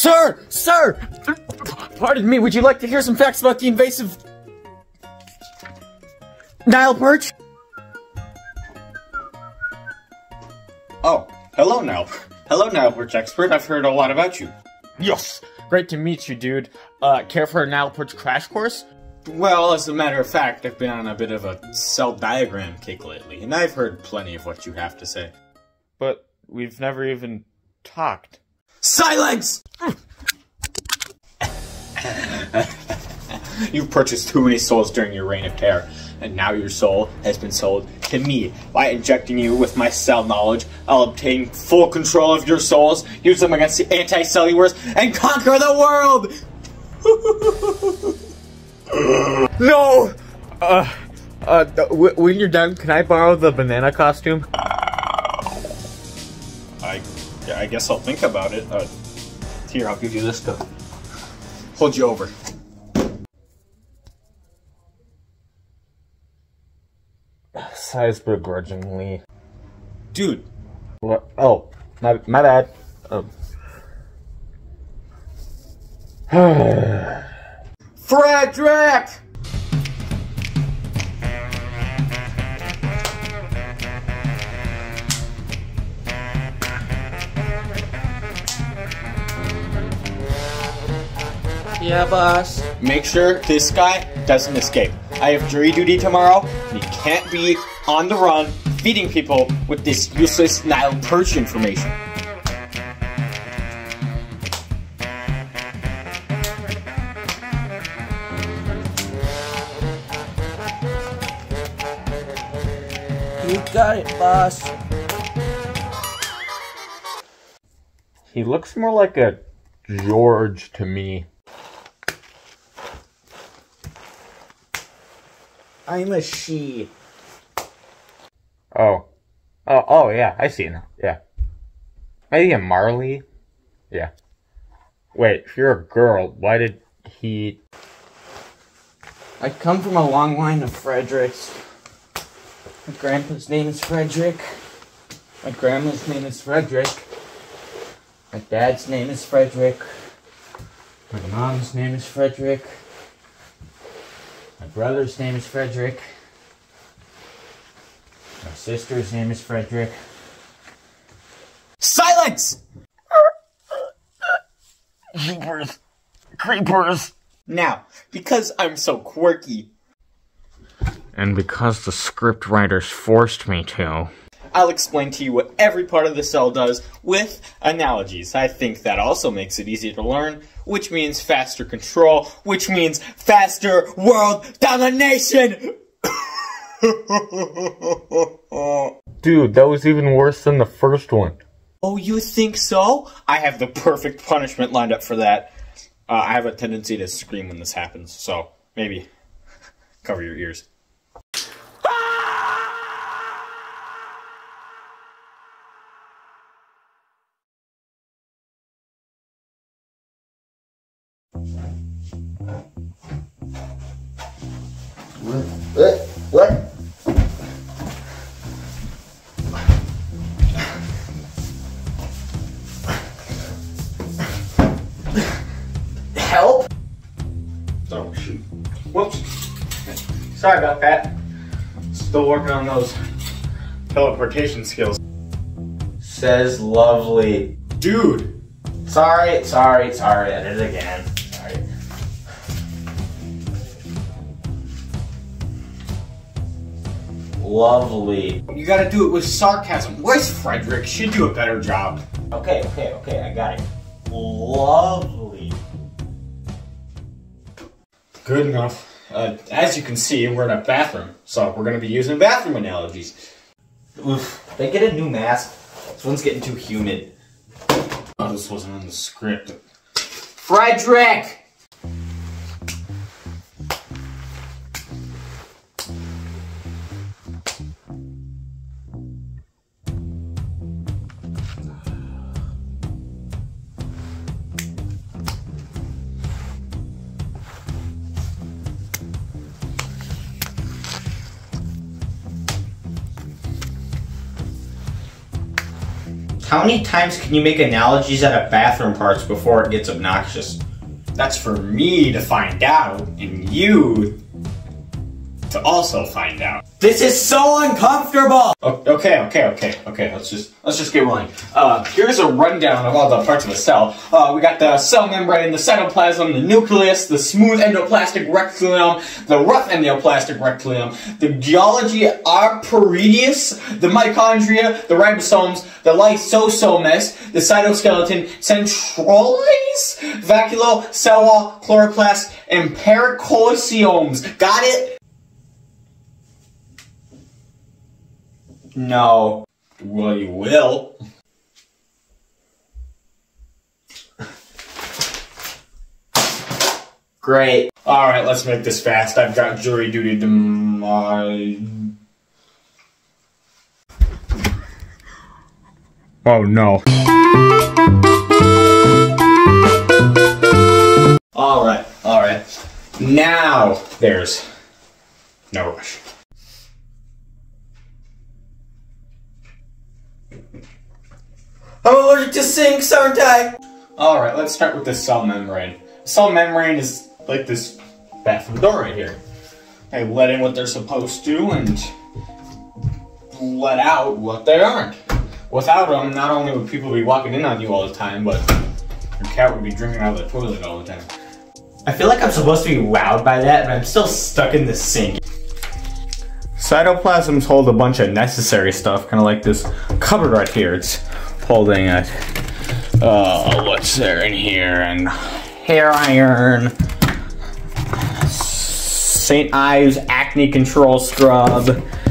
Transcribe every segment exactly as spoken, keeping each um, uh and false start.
Sir! Sir! Pardon me, would you like to hear some facts about the invasive Nile perch? Oh, hello Nile. Hello Nile perch expert, I've heard a lot about you. Yes! Great to meet you, dude. Uh, care for a Nile perch crash course? Well, as a matter of fact, I've been on a bit of a cell diagram kick lately, and I've heard plenty of what you have to say. But we've never even talked. Silence! You've purchased too many souls during your reign of terror, and now your soul has been sold to me. By injecting you with my cell knowledge, I'll obtain full control of your souls, use them against the anti-cellulars, and conquer the world! No! Uh, uh, w when you're done, can I borrow the banana costume? I, I guess I'll think about it. Uh, here, I'll give you this to hold you over. Sighs begrudgingly. Dude. What? Oh, my, my bad. Oh. Frederick! Yeah, boss. Make sure this guy doesn't escape. I have jury duty tomorrow, and he can't be on the run feeding people with this useless Nile perch information. You got it, boss. He looks more like a George to me. I'm a she. Oh. Oh, oh yeah, I see now. Yeah. Maybe a Marley? Yeah. Wait, if you're a girl, why did he... I come from a long line of Fredericks. My grandpa's name is Frederick. My grandma's name is Frederick. My dad's name is Frederick. My mom's name is Frederick. My brother's name is Frederick. My sister's name is Frederick. Silence! Jeepers. Creepers. Now, because I'm so quirky, and because the script writers forced me to, I'll explain to you what every part of the cell does with analogies. I think that also makes it easier to learn, which means faster control, which means faster world domination! Dude, that was even worse than the first one. Oh, you think so? I have the perfect punishment lined up for that. Uh, I have a tendency to scream when this happens, so maybe cover your ears. What? What? Help? Oh, shoot. Whoops. Sorry about that. Still working on those teleportation skills. Says lovely. Dude! Sorry, sorry, sorry, I did it again. Sorry. Lovely. You gotta do it with sarcasm. Where's Frederick? She'd do a better job. Okay, okay, okay, I got it. Lovely. Good enough. Uh, as you can see, we're in a bathroom, so we're gonna be using bathroom analogies. Oof, they get a new mask. This one's getting too humid. Oh, this wasn't in the script. Frederick! How many times can you make analogies out of bathroom parts before it gets obnoxious? That's for me to find out, and you to also find out. This is so uncomfortable! Okay, okay, okay, okay, let's just, let's just get rolling. Uh, here's a rundown of all the parts of a cell. Uh, we got the cell membrane, the cytoplasm, the nucleus, the smooth endoplasmic reticulum, the rough endoplasmic reticulum, the geology arboretus, the mitochondria, the ribosomes, the lysosomes, the cytoskeleton, centrales, vacuole, cell wall, chloroplast, and pericosiomes. Got it? No. Well, you will. Great. Alright, let's make this fast. I've got jury duty tomorrow. Oh no. Alright, alright. Now there's no rush. I'm allergic to sinks, aren't I? Alright, let's start with the cell membrane. Cell membrane is like this bathroom door right here. They let in what they're supposed to and let out what they aren't. Without them, not only would people be walking in on you all the time, but your cat would be drinking out of the toilet all the time. I feel like I'm supposed to be wowed by that, but I'm still stuck in the sink. Cytoplasms hold a bunch of necessary stuff, kind of like this cupboard right here. It's holding it. Uh, what's there in here? And hair iron, Saint Ives acne control scrub,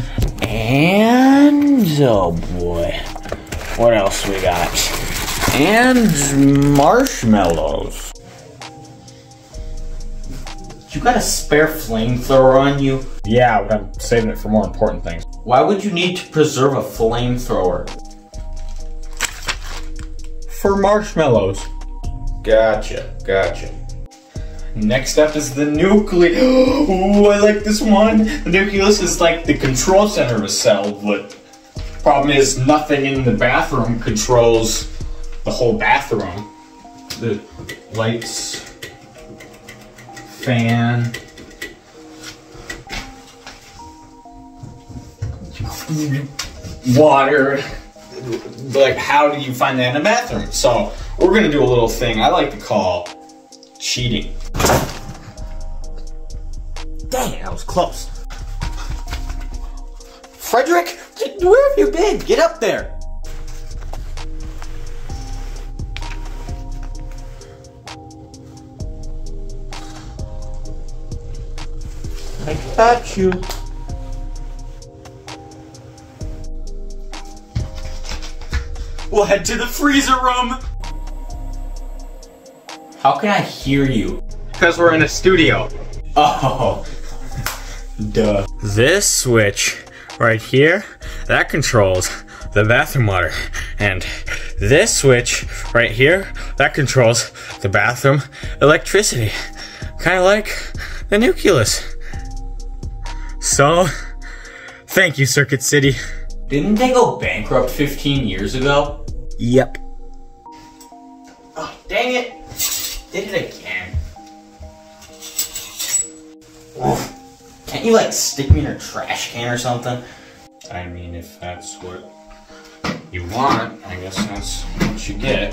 and oh boy, what else we got? And marshmallows. You got a spare flamethrower on you? Yeah, but I'm saving it for more important things. Why would you need to preserve a flamethrower? For marshmallows. Gotcha, gotcha. Next up is the nucleus. Ooh, I like this one. The nucleus is like the control center of a cell, but problem is nothing in the bathroom controls the whole bathroom. The lights, fan, water. Like, how do you find that in a bathroom? So we're gonna do a little thing I like to call cheating. Dang it, that was close. Frederick, where have you been? Get up there. I got you. We'll head to the freezer room. How can I hear you? Because we're in a studio. Oh. Duh. This switch right here, that controls the bathroom water. And this switch right here, that controls the bathroom electricity. Kind of like the nucleus. So, thank you, Circuit City. Didn't they go bankrupt fifteen years ago? Yep. Oh, dang it. Did it again. Oof. Can't you, like, stick me in a trash can or something? I mean, if that's what you want, I guess that's what you get.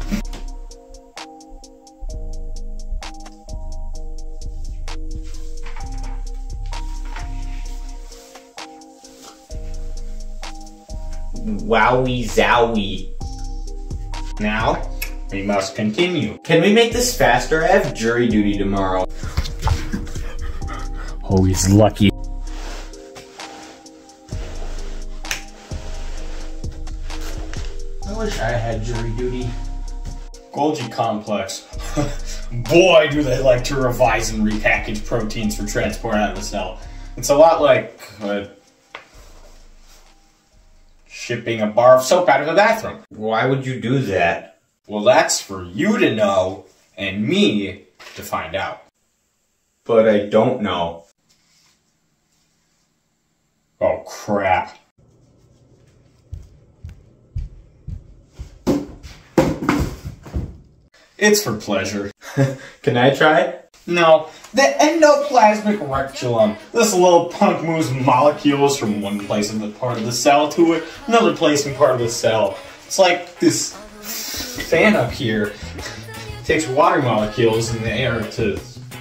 Wowie zowie. Now, we must continue. Can we make this faster? I have jury duty tomorrow. Oh, he's lucky. I wish I had jury duty. Golgi complex. Boy, do they like to revise and repackage proteins for transport out of the cell. It's a lot like uh, shipping a bar of soap out of a bathroom. Why would you do that? Well, that's for you to know and me to find out. But I don't know. Oh, crap. It's for pleasure. Can I try? No, the endoplasmic reticulum. This little punk moves molecules from one place in the part of the cell to another place in part of the cell. It's like this fan up here takes water molecules in the air to...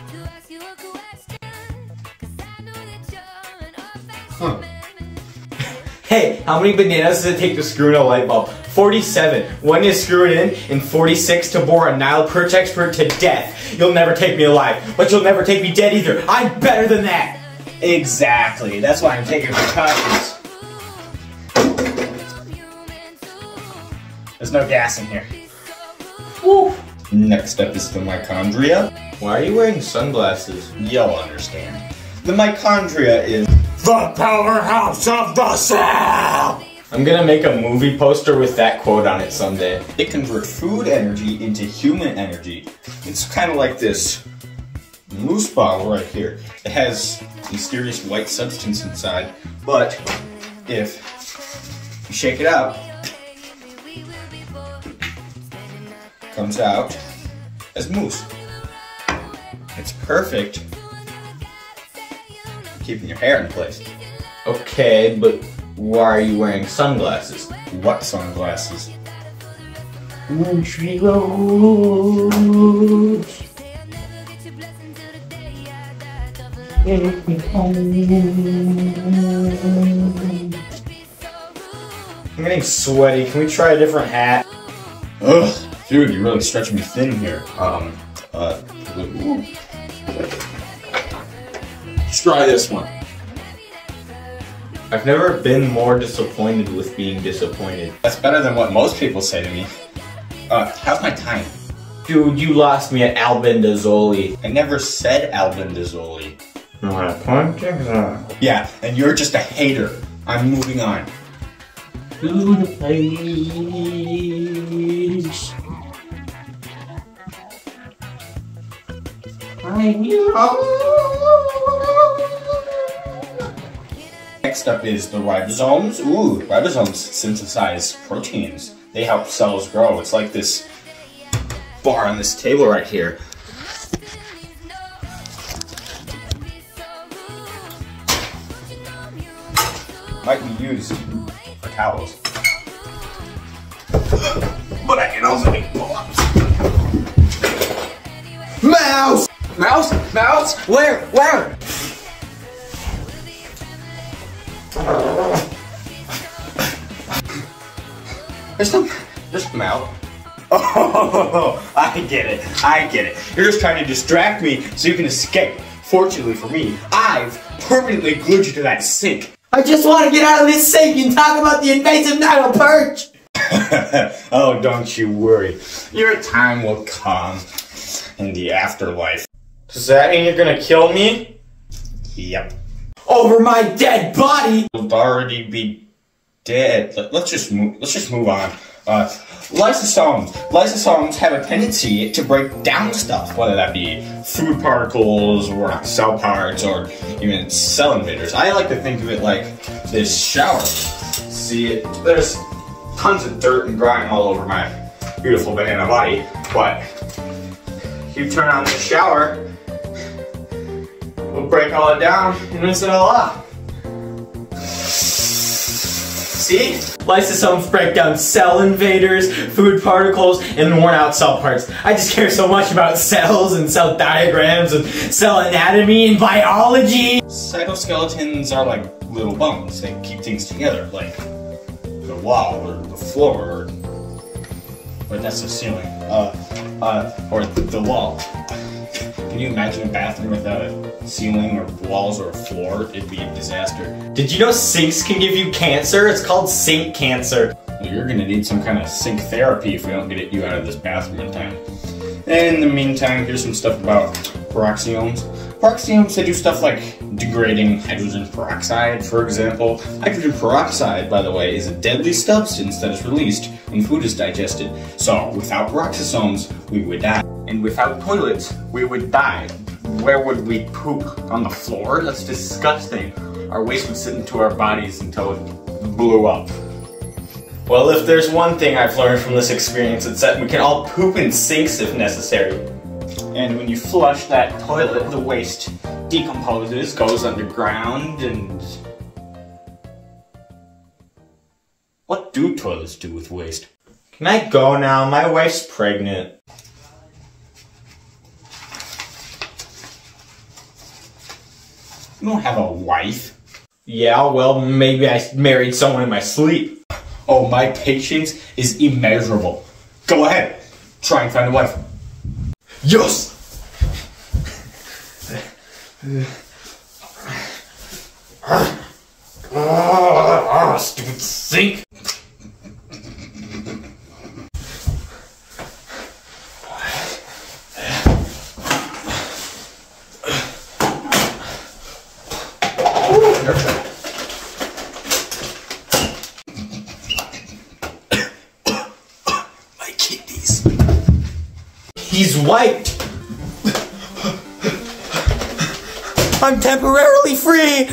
Huh. Hey, how many bananas does it take to screw in a light bulb? forty-seven. One is screw it in, and forty-six to bore a Nile perch expert to death. You'll never take me alive, but you'll never take me dead either. I'm better than that. Exactly. That's why I'm taking precautions. There's no gas in here. Woo. Next up is the mitochondria. Why are you wearing sunglasses? You'll understand. The mitochondria is the powerhouse of the cell! I'm gonna make a movie poster with that quote on it someday. It converts food energy into human energy. It's kind of like this loose bottle right here. It has mysterious white substance inside, but if you shake it out, it comes out as mousse. It's perfect for keeping your hair in place. Okay, but why are you wearing sunglasses? What sunglasses? Country roads. Take me home. I'm getting sweaty. Can we try a different hat? Ugh, dude, you're really stretching me thin here. Um, uh, ooh. Let's try this one. I've never been more disappointed with being disappointed. That's better than what most people say to me. Uh, how's my time? Dude, you lost me at albendazole. I never said albendazole. You know what a punching is? Yeah, and you're just a hater. I'm moving on. To the place I belong. Next up is the ribosomes. Ooh, ribosomes synthesize proteins. They help cells grow. It's like this bar on this table right here. Might be used for towels. But I can also make pull-ups. Mouse! Mouse? Mouse? Where? Where? There's no, there's no mouth. Oh, I get it. I get it. You're just trying to distract me so you can escape. Fortunately for me, I've permanently glued you to that sink. I just want to get out of this sink and talk about the invasive Nile perch! Oh, don't you worry. Your time will come in the afterlife. Does that mean you're gonna kill me? Yep. Over my dead body! You'll already be dead. Let, let's just move. Let's just move on. Uh, lysosomes. Lysosomes have a tendency to break down stuff, whether that be food particles or cell parts or even cell invaders. I like to think of it like this shower. See, there's tons of dirt and grime all over my beautiful banana body, but you turn on the shower, we'll break all it down and rinse it all off. See? Lysosomes break down cell invaders, food particles, and worn out cell parts. I just care so much about cells and cell diagrams and cell anatomy and biology. Cytoskeletons are like little bones. They keep things together, like the wall or the floor, or, or that's the ceiling, uh, uh, or the wall. Can you imagine a bathroom without a ceiling or walls or a floor? It'd be a disaster. Did you know sinks can give you cancer? It's called sink cancer. Well, you're gonna need some kind of sink therapy if we don't get you out of this bathroom in time. In the meantime, here's some stuff about peroxiomes. Peroxiomes, they do stuff like degrading hydrogen peroxide, for example. Hydrogen peroxide, by the way, is a deadly substance that is released when food is digested. So, without peroxisomes, we would die. And without toilets, we would die. Where would we poop? On the floor? That's disgusting. Our waste would sit into our bodies until it blew up. Well, if there's one thing I've learned from this experience, it's that we can all poop in sinks if necessary. And when you flush that toilet, the waste decomposes, goes underground, and... What do toilets do with waste? Can I go now? My wife's pregnant. You don't have a wife. Yeah, well, maybe I married someone in my sleep. Oh, my patience is immeasurable. Go ahead. Try and find a wife. Yes! Ah, stupid sink! My kidneys. He's wiped! I'm temporarily free!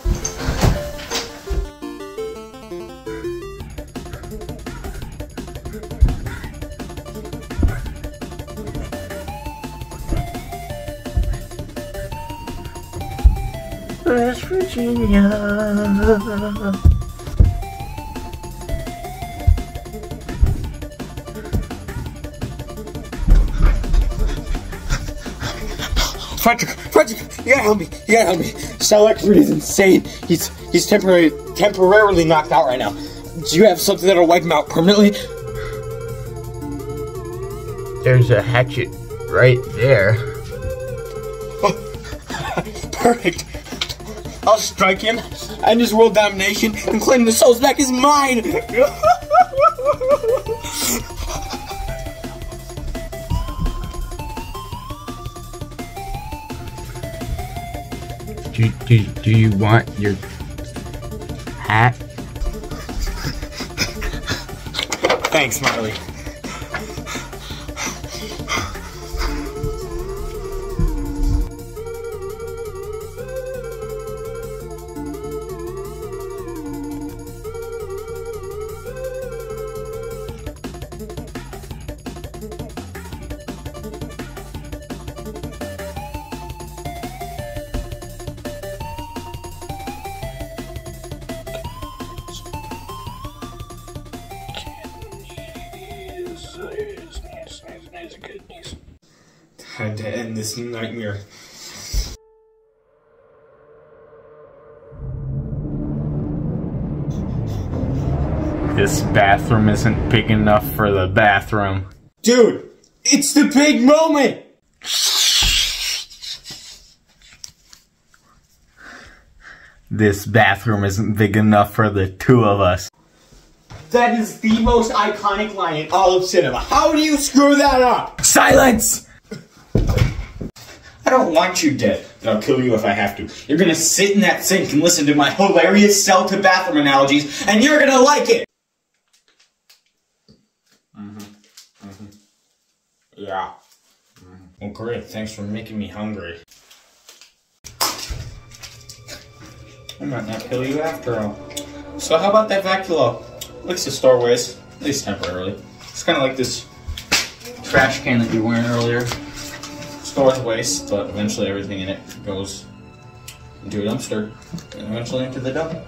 West Virginia. Frederick, Frederick, you gotta help me. You gotta help me. Cell Expert is insane. He's he's temporarily temporarily knocked out right now. Do you have something that'll wipe him out permanently? There's a hatchet right there. Oh, perfect. I'll strike him, end his world domination, and claim the souls back as mine. Do, do, do you want your hat? Thanks, Marley. Time to end this nightmare. This bathroom isn't big enough for the bathroom. Dude, it's the big moment! This bathroom isn't big enough for the two of us. That is the most iconic line in all of cinema. How do you screw that up? Silence! I don't want you dead, but I'll kill you if I have to. You're gonna sit in that sink and listen to my hilarious cell to bathroom analogies, and you're gonna like it! Mm-hmm. Mm-hmm. Yeah. Mm-hmm. Well, great. Thanks for making me hungry. I might not kill you after all. So how about that vacuolo? Licks the storeways, at least temporarily. It's kind of like this trash can that you were wearing earlier. Stores waste, but eventually everything in it goes into a dumpster, and eventually into the dump.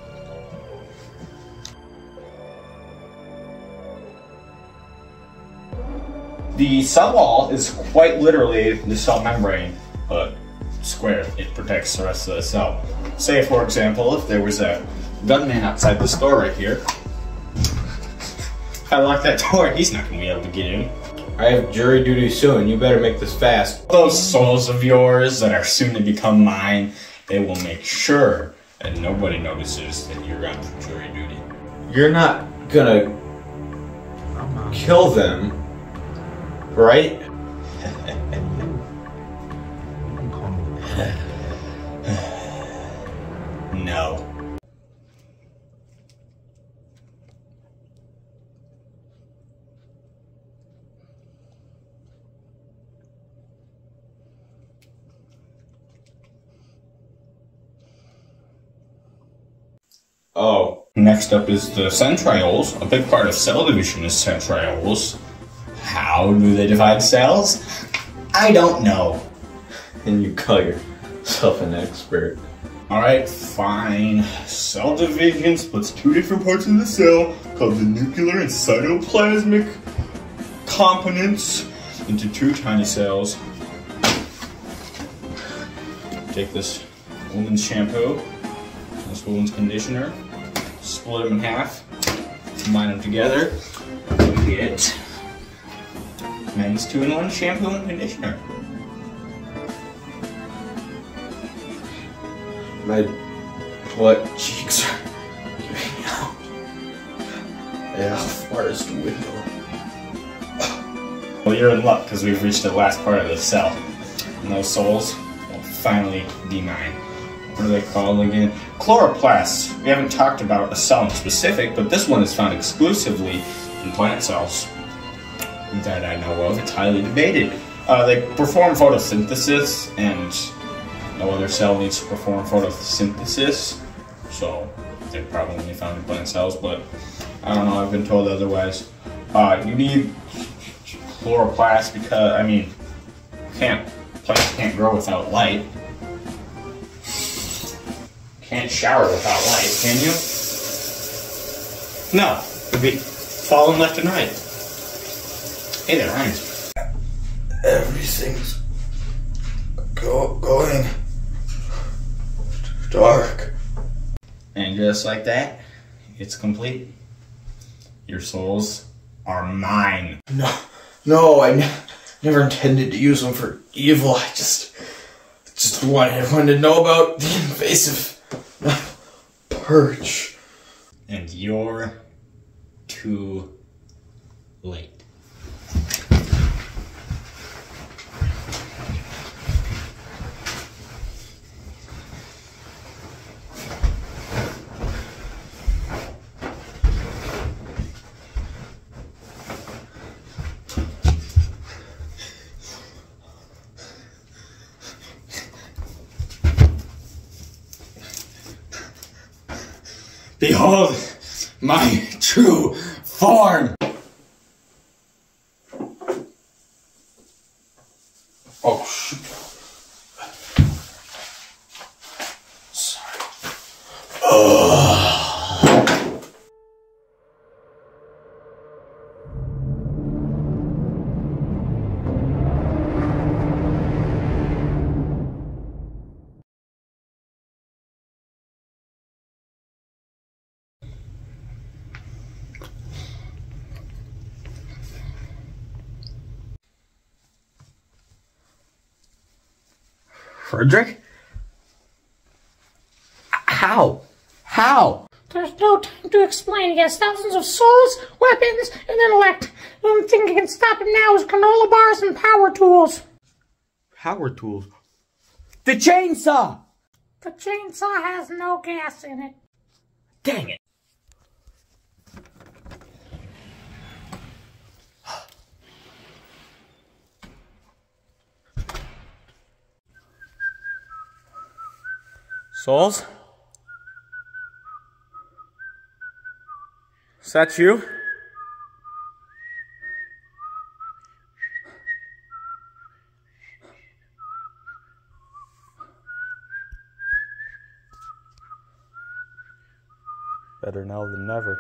The cell wall is quite literally the cell membrane, but square. It protects the rest of the cell. Say, for example, if there was a gunman outside the store right here, if I lock that door, he's not going to be able to get in. I have jury duty soon. You better make this fast. Those souls of yours that are soon to become mine, they will make sure that nobody notices that you're on jury duty. You're not gonna kill them, right? No. Oh. Next next up is the centrioles. A big part of cell division is centrioles. How do they divide cells? I don't know. And you call yourself an expert. Alright, fine. Cell division splits two different parts of the cell, called the nuclear and cytoplasmic components, into two tiny cells. Take this woman's shampoo, this woman's conditioner, split them in half, combine them together, and get men's two-in-one shampoo and conditioner. My butt cheeks are giving out. Yeah, farthest window. Well, you're in luck because we've reached the last part of the cell. And those souls will finally be mine. What are they called again? Chloroplasts. We haven't talked about a cell in specific, but this one is found exclusively in plant cells. That I know of. It's highly debated. Uh, they perform photosynthesis, and no other cell needs to perform photosynthesis, so they're probably only found in plant cells, but I don't know, I've been told otherwise. Uh, you need chloroplasts because, I mean, can't, plants can't grow without light. Can't shower without light, can you? No, it'd be falling left and right. Hey there, Heinz. Everything's go going dark. And just like that, it's complete. Your souls are mine. No, no, I ne never intended to use them for evil. I just, just wanted everyone to know about the invasive perch. And you're too late. Behold my true form! Oh, shoot. Sorry. Ugh. Frederick? How? How? There's no time to explain. He has thousands of souls, weapons, and intellect. The only thing that can stop him now is granola bars and power tools. Power tools? The chainsaw! The chainsaw has no gas in it. Dang it. Souls? Is that you? Better now than never.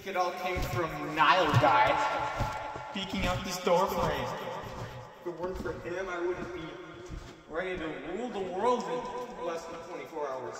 think it all came from Nile guy peeking out this door frame. If it weren't for him, I wouldn't be ready to rule the world in less than twenty-four hours.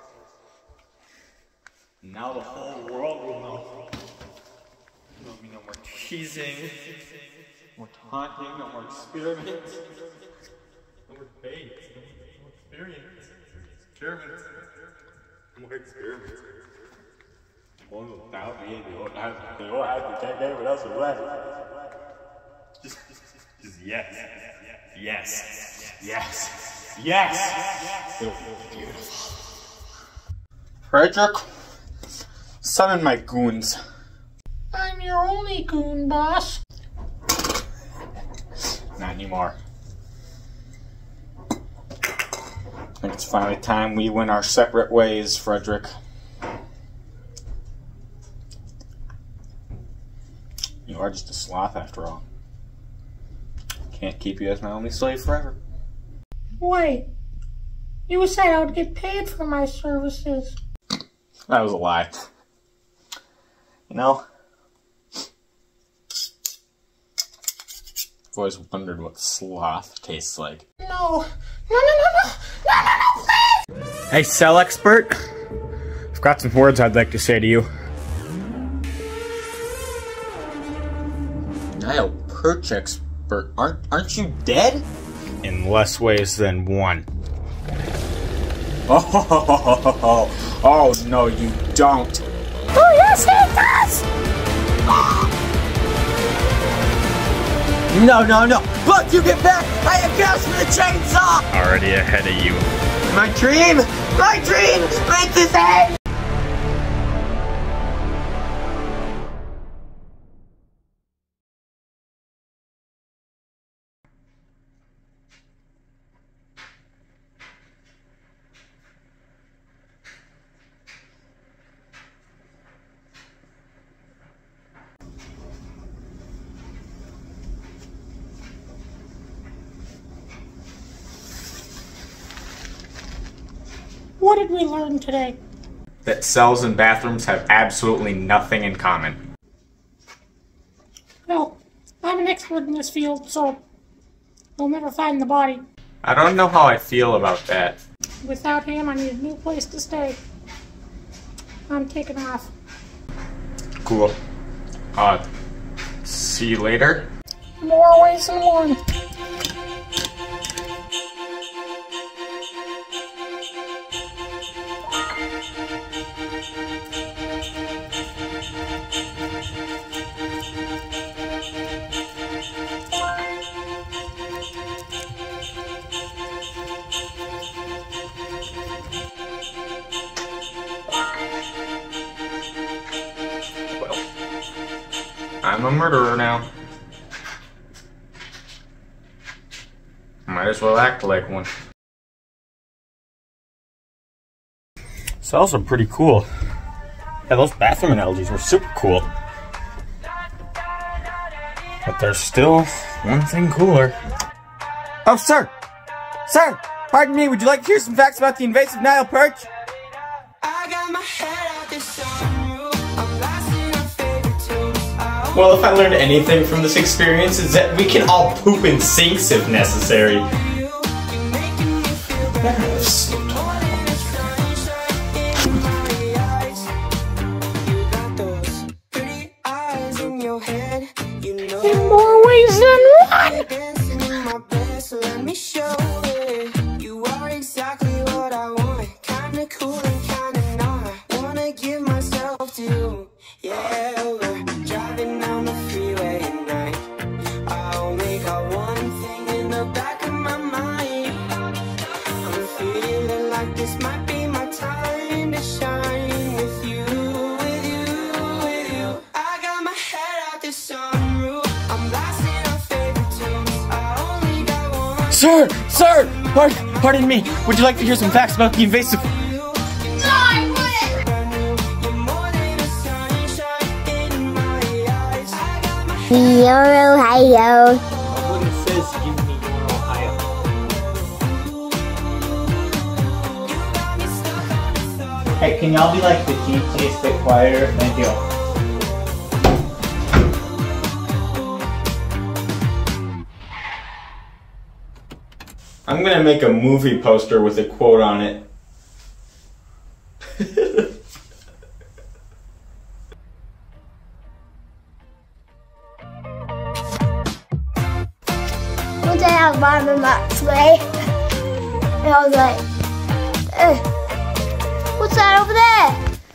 Now the whole world will know. There'll be no more teasing, more taunting, no more experiments, no more debates, no more experiments, experiments, no more experiments. One without me, they won't have, they won't have to take anyone else away. Just, just, just, just yes, yes, yes, yes. It'll be beautiful. Frederick, summon my goons. I'm your only goon, boss. Not anymore. I think it's finally time we went our separate ways, Frederick. You are just a sloth after all. Can't keep you as my only slave forever. Wait. You said I would get paid for my services. That was a lie. You know, I've always wondered what sloth tastes like. No. No, no, no, no. No, no, no, please! Hey, cell expert. I've got some words I'd like to say to you. Nile perch expert, aren't aren't you dead? In less ways than one. Oh, oh, oh, oh, oh, oh no, you don't. Oh, yes, he does! No, no, no. Look, you get back! I have gas for the chainsaw! Already ahead of you. My dream! My dream! Make this end! What did we learn today? That cells and bathrooms have absolutely nothing in common. Well, I'm an expert in this field, so we'll never find the body. I don't know how I feel about that. Without him, I need a new place to stay. I'm taking off. Cool. Uh, see you later? More ways than one. I'm a murderer now. Might as well act like one. Cells are pretty cool. Yeah, those bathroom analogies were super cool. But there's still one thing cooler. Oh, sir! Sir! Pardon me, would you like to hear some facts about the invasive Nile perch? I got my head out this sunroof. I'm blasting my favorite tunes. Well, if I learned anything from this experience, is that we can all poop in sinks if necessary. In more ways than one! Let me show it. You are exactly what I want. Kinda cool and kinda not. Wanna give myself to you. Yeah, we're driving down the freeway at night. I only got one thing in the back of my mind. I'm feeling like this might be my time to shine with you, with you, with you. I got my head out this sunroof. I'm blasting our favorite tunes. I only got one. Sir! Sir! Pardon, pardon me, would you like to hear some facts about the invasive... Your Ohio. What it says, give me your Ohio. Hey, can y'all be like the G T A, bit quieter? Thank you. gonna make a movie poster with a quote on it. One day I was riding that sleigh, and I was like, eh, what's that over there?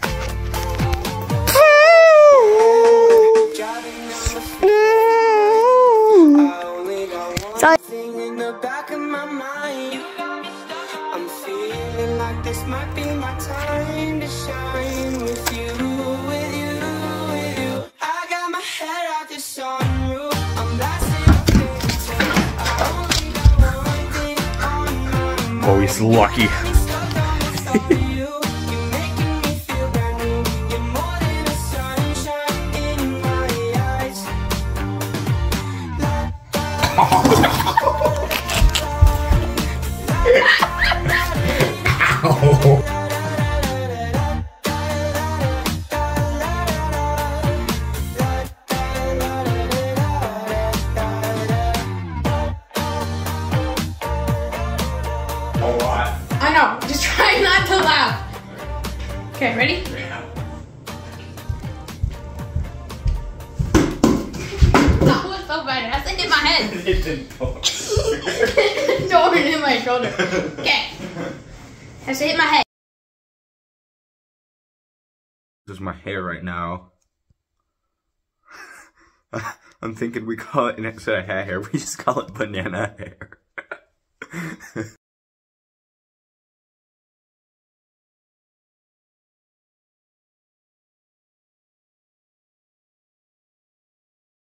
So In the back of my mind, I'm feeling like this might be my time to shine with you, with you, with you. I got my head out the sunroof. I'm blasting my favorite tune. I only got one thing on my mind. Oh, he's lucky. You're making me feel brand new. You're more than a sunshine in my eyes. I know, just try not to laugh. Okay, ready? That was so bad. It has to hit my head. It didn't go. Don't hit my shoulder. Okay. Has to hit my head. This is my hair right now. I'm thinking we call it, instead of hair hair, we just call it banana hair.